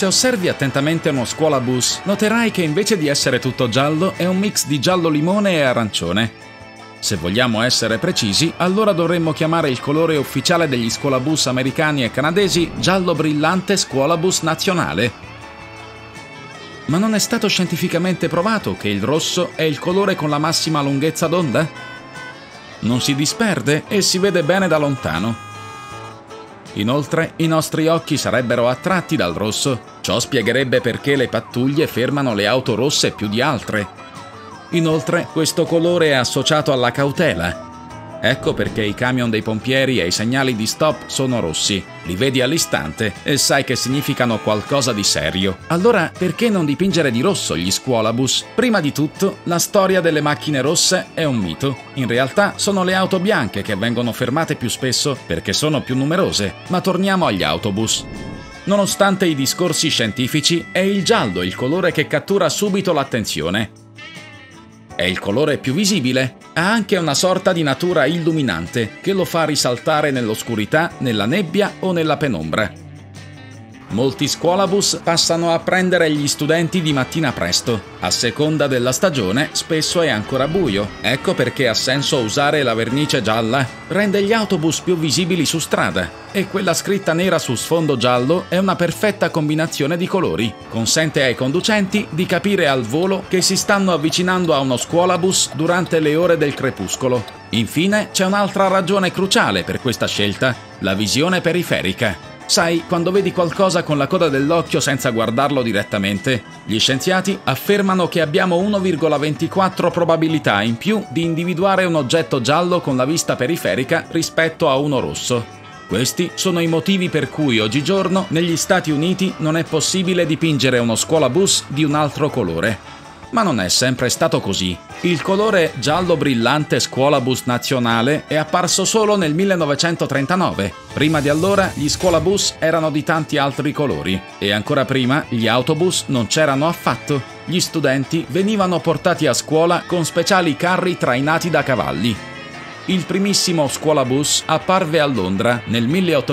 Se osservi attentamente uno scuolabus, noterai che invece di essere tutto giallo è un mix di giallo limone e arancione. Se vogliamo essere precisi, allora dovremmo chiamare il colore ufficiale degli scuolabus americani e canadesi giallo brillante scuolabus nazionale. Ma non è stato scientificamente provato che il rosso è il colore con la massima lunghezza d'onda? Non si disperde e si vede bene da lontano. Inoltre, i nostri occhi sarebbero attratti dal rosso. Ciò spiegherebbe perché le pattuglie fermano le auto rosse più di altre. Inoltre, questo colore è associato alla cautela. Ecco perché i camion dei pompieri e i segnali di stop sono rossi. Li vedi all'istante e sai che significano qualcosa di serio. Allora, perché non dipingere di rosso gli scuolabus? Prima di tutto, la storia delle macchine rosse è un mito. In realtà sono le auto bianche che vengono fermate più spesso perché sono più numerose. Ma torniamo agli autobus. Nonostante i discorsi scientifici, è il giallo il colore che cattura subito l'attenzione. È il colore più visibile, ha anche una sorta di natura illuminante che lo fa risaltare nell'oscurità, nella nebbia o nella penombra. Molti scuolabus passano a prendere gli studenti di mattina presto. A seconda della stagione, spesso è ancora buio. Ecco perché ha senso usare la vernice gialla. Rende gli autobus più visibili su strada. E quella scritta nera su sfondo giallo è una perfetta combinazione di colori. Consente ai conducenti di capire al volo che si stanno avvicinando a uno scuolabus durante le ore del crepuscolo. Infine, c'è un'altra ragione cruciale per questa scelta: la visione periferica. Sai, quando vedi qualcosa con la coda dell'occhio senza guardarlo direttamente, gli scienziati affermano che abbiamo 1,24 probabilità in più di individuare un oggetto giallo con la vista periferica rispetto a uno rosso. Questi sono i motivi per cui oggigiorno negli Stati Uniti non è possibile dipingere uno scuolabus di un altro colore. Ma non è sempre stato così. Il colore giallo brillante scuolabus nazionale è apparso solo nel 1939. Prima di allora gli scuolabus erano di tanti altri colori e ancora prima gli autobus non c'erano affatto. Gli studenti venivano portati a scuola con speciali carri trainati da cavalli. Il primissimo scuolabus apparve a Londra nel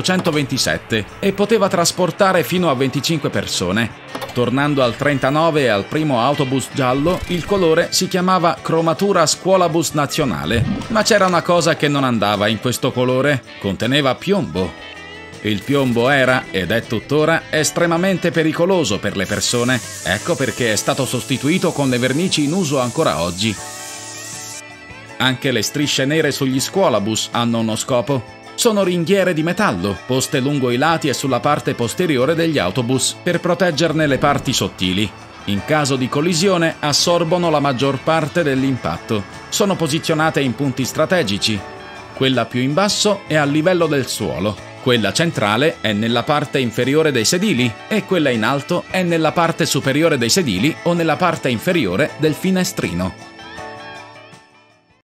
1827 e poteva trasportare fino a 25 persone. Tornando al 39 e al primo autobus giallo, il colore si chiamava cromatura scuolabus nazionale. Ma c'era una cosa che non andava in questo colore: conteneva piombo. Il piombo era, ed è tuttora, estremamente pericoloso per le persone. Ecco perché è stato sostituito con le vernici in uso ancora oggi. Anche le strisce nere sugli scuolabus hanno uno scopo. Sono ringhiere di metallo, poste lungo i lati e sulla parte posteriore degli autobus, per proteggerne le parti sottili. In caso di collisione assorbono la maggior parte dell'impatto. Sono posizionate in punti strategici. Quella più in basso è a livello del suolo. Quella centrale è nella parte inferiore dei sedili e quella in alto è nella parte superiore dei sedili o nella parte inferiore del finestrino.